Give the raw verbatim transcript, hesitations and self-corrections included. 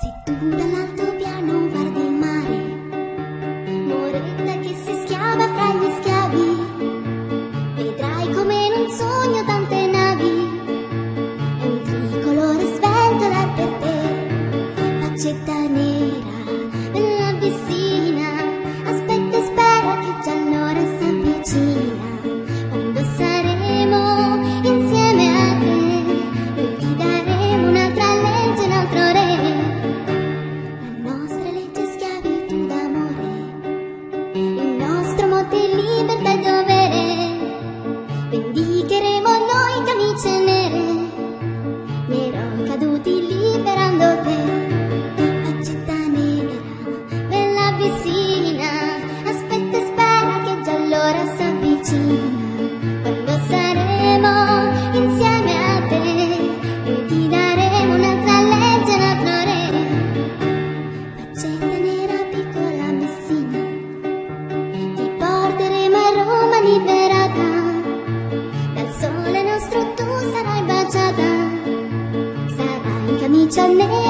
Se tu dall'alto piano guardi il mare, Moretta che si schiava fra gli schiavi, vedrai come in un sogno tante navi, e un tricolore svelto là per te, faccetta nera nell'abissina, aspetta e spera che già l'ora s'avvicina. Quando saremo insieme a te, noi ti daremo un'altra legge, un altro re, la nostra legge schiavitù d'amore, il nostro motto è libertà e dovere, vendicheremo noi camicie nere, gli eroi caduti liberando te. Faccetta nera, bella vicina, aspetta e spera che già l'ora s'avvicina. Quando saremo insieme a te, noi ti daremo un'altra legge, un altro re. Faccetta nera, piccola Messina, ti porteremo a Roma liberata, dal sole nostro tu sarai baciata, sarai in camicia nera